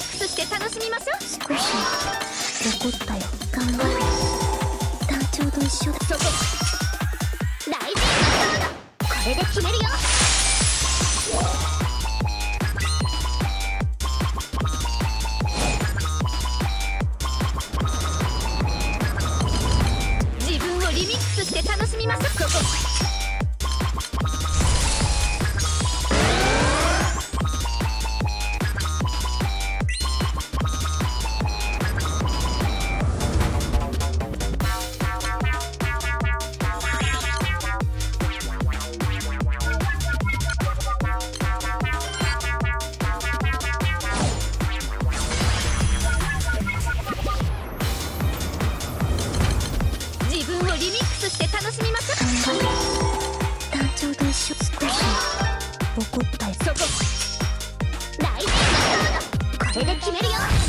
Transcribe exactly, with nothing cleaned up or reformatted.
ックスして楽しみましょう。 少し怒ったよ。頑張る。団長と一緒だ。 そこ大事なこれで決めるよ。自分をリミックスして楽しみましょう。そこリミックスして楽しみましょう。 頑張る。団長と一緒。少し怒ったよ。 そこ大事なこれで決めるよ。